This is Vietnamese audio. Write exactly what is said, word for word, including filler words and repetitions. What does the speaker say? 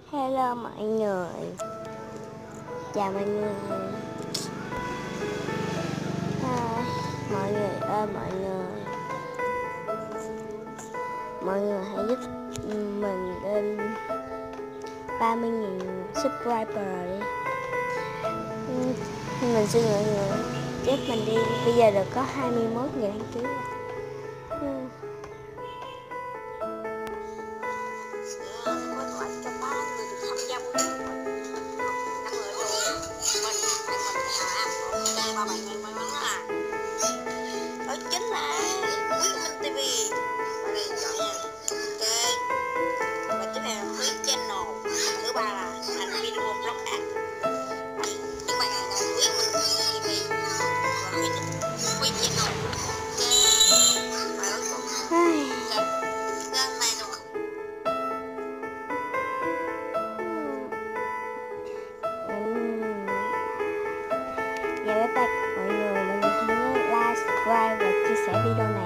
Hello mọi người, chào mọi người. À, mọi người ơi mọi người, mọi người hãy giúp mình lên ba mươi nghìn subscriber đi. Mình xin mọi người giúp mình đi. Bây giờ được có hai mươi mốt người đăng ký. Ba bạn người may mắn là đó chính là Quyết Minh ti vi. Và đây chọn nha. Ok. Và tiếp theo là Quyết Channel. Thứ ba là Thành Video Blog App. Những bạn này là Quyết Minh ti vi và Quyết Quyết Channel. Ok. Và cuối cùng kênh kênh này luôn. Dạ bye bye mọi người, mọi người nhớ like, subscribe và chia sẻ video này.